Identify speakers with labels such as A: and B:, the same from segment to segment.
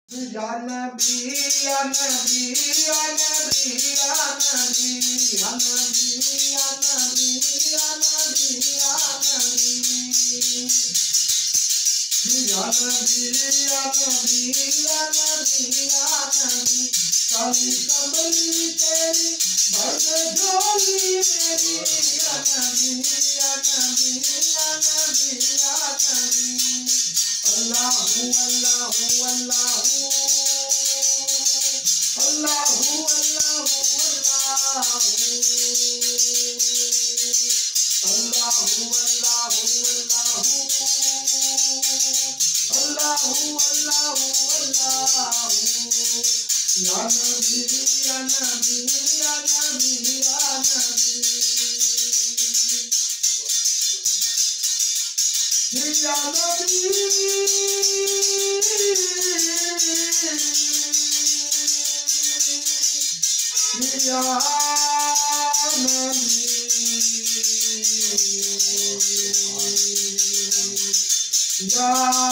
A: या नबी या नबी या नबी या नबी या नबी या नबी या नबी या नबी या नबी या नबी या नबी या नबी काली कमली तेरी भर झोली मेरी या नबी या नबी या नबी या नबी अल्लाहू अल्लाहू अल्लाहू अल्लाहू अल्लाहू अल्लाहू अल्लाहू अल्लाहू अल्लाहू अल्लाहू या नबी या नबी या नबी या नबी या नबी या नबी या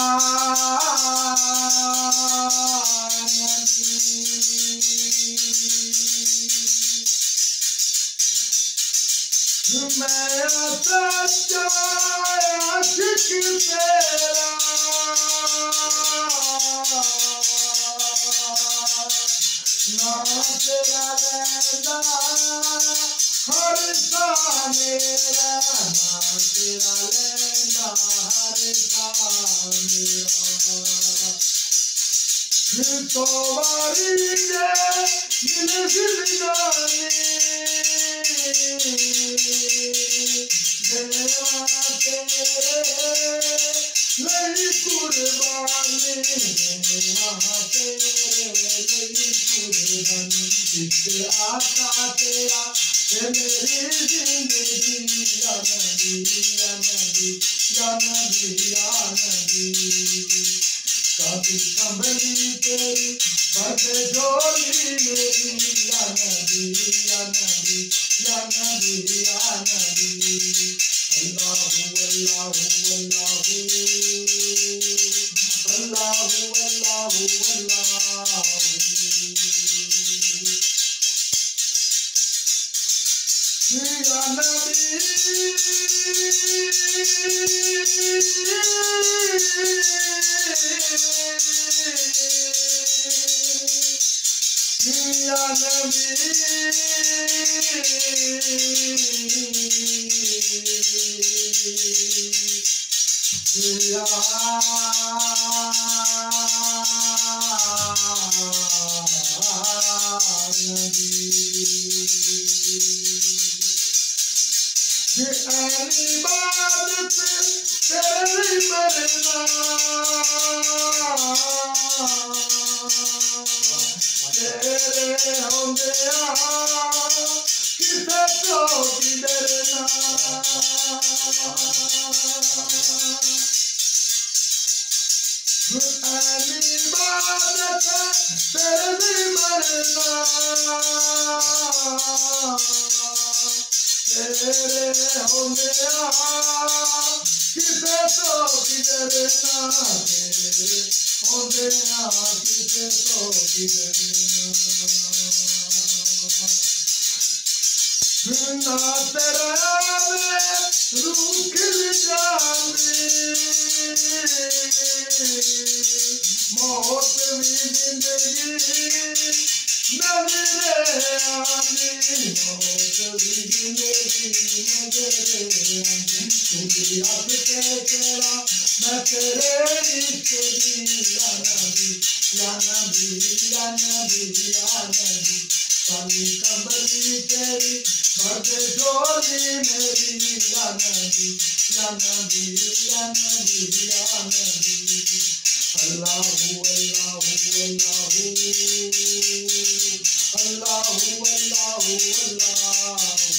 A: मैं सच्चा आशिक तेरा ना तेरा लैला हर सा मेरा ना तेरा लैला हर सा मेरा तो वारी दे दिल जिंदगानी देवा तेरे लई कुर्बानी देवा तेरे लई कुर्बानी इससे आका तेरा है मेरी जिंदगी या नबी या नबी या नबी या नबी काली कमली तेरी भर झोली मेरी या नबी या नबी या नबी या नबी अल्लाहू अल्लाहू अल्लाहू अल्लाहू अल्लाहू अल्लाहू या नबी या नबी या नबी बात तेरी मरना तेरे होंदे किसे तो की डरना अली बात तेरी मरना तेरे होंदे किसे तो की डरना तेरे होंदे किसे तो की डरना ना तेरा रूह खिल जावे मौत भी जिंदगी नजरे आनी मौत भी जिंदगी नजरे आनी तुझे अब तेरा मैं तेरे इश्क दी या नबी या नबी या नबी या नबी काली कमली तेरी भर झोली मेरी या नबी या नबी या नबी या नबी अल्लाहू अल्लाहू अल्लाहू अल्लाहू अल्लाहू अल्लाहू